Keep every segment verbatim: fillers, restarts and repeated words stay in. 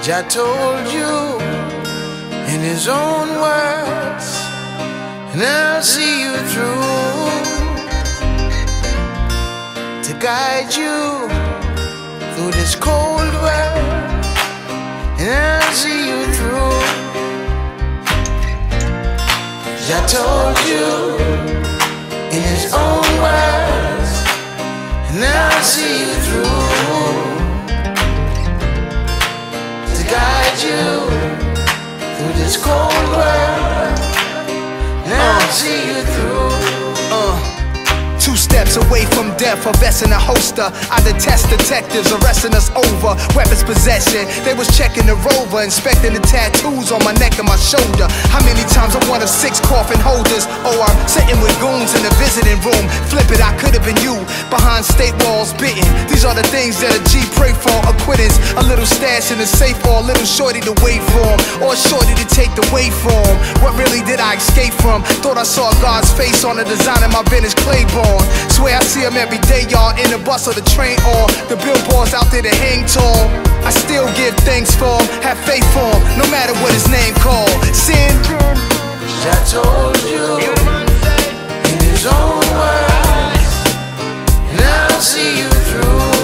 Jah told you in his own words, and I'll see you through, to guide you through this cold world, and I'll see you through. Jah told you in his own words, and I'll see you through, to guide you through this cold world, and I'll see you through. Uh. Two steps away from death, a vest and a holster. I detest detectives arresting us over weapons possession. They was checking the rover, inspecting the tattoos on my neck and my shoulder. How many times I'm one of six coffin holders? Oh, I'm sitting with goons in the visiting room. Flip it, I could have been you, behind state walls bitten. These are the things that a G pray for, acquittance. A little stash in the safe, or a little shorty to wait for him, or a shorty to take the weight from. What really did I escape from? Thought I saw God's face on the design of my vintage Claiborne. Swear I see him every day, y'all, in the bus or the train, or the billboards out there to hang tall. I still give thanks for him, have faith for him, no matter what his name called. Sin. Jah told you in his own words, and I'll see you through,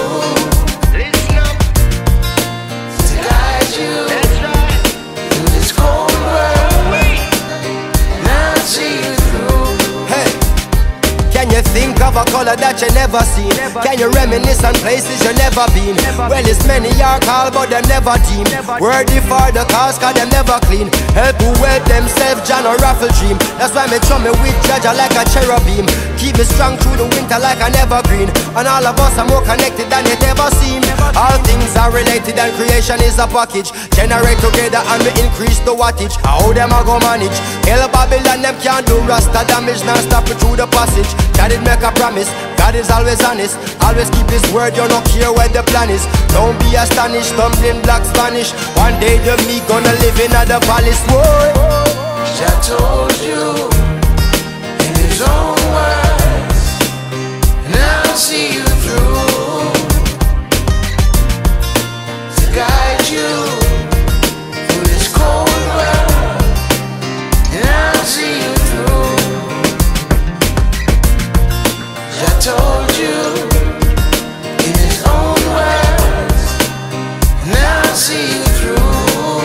to guide you through this cold world, and I'll see you through. Hey, can you think of a color that you never seen? Can you reminisce on places you never been? Well, it's many are called, but them never team. Worthy for the cause, cause them never clean. Help who help themselves, John or raffle dream. That's why me throw me with Jaja like a cherubim. Keep me strong through the winter like an evergreen. And all of us are more connected than it ever seemed. All things are related and creation is a package. Generate together and we increase the wattage. How them a go manage? Hell Babylon, them can't do rasta damage. Now stop it through the passage. God did make a promise, God is always honest. Always keep his word, you don't care where the plan is. Don't be astonished, stumbling black Spanish. One day the me gonna live in the palace. Whoa. Jah told you in his own words, and I'll see you through, to guide you through this cold world, and I'll see you through. Jah told you in his own words, and I'll see you through,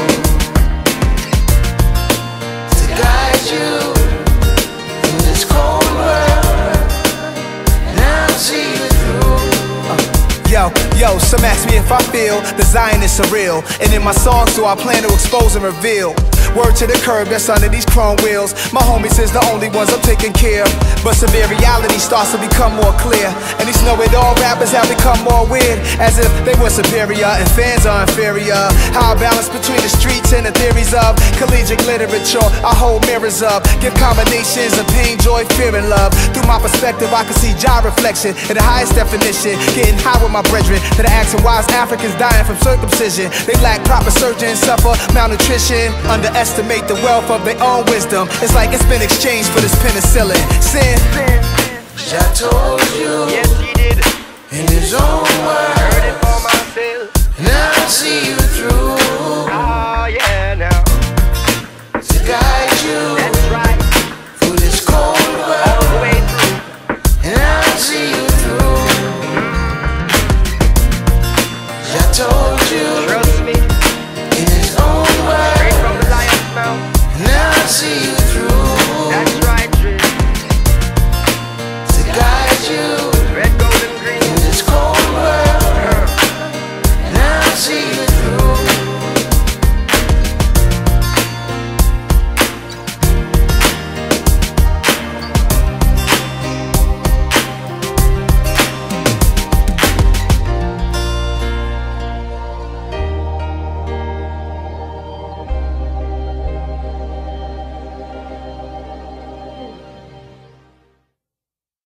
to guide you through this cold world, and I'll see you through. Yo, yo, some ask me if I feel the Zionists are real, and in my songs do I plan to expose and reveal. Word to the curb that's under these chrome wheels. My homies is the only ones I'm taking care of, but severe reality starts to become more clear, and these know-it-all rappers have become more weird, as if they were superior and fans are inferior. How I balance between the streets and the theories of collegiate literature, I hold mirrors up, give combinations of pain, joy, fear, and love. Through my perspective I can see Jah reflection in the highest definition. Getting high with my brethren that are asking why is Africans dying from circumcision. They lack proper surgery and suffer malnutrition. Underestimate the wealth of their own wisdom. It's like it's been exchanged for this penicillin. Sin. Jah told